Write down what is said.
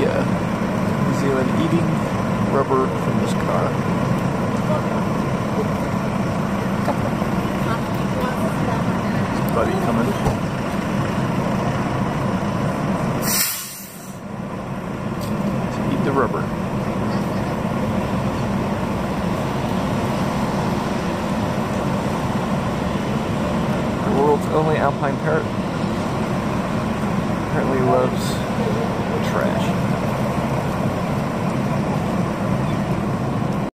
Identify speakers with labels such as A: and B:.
A: New Zealand eating rubber from this car. His buddy coming. To eat the rubber. The world's only alpine parrot apparently loves trash.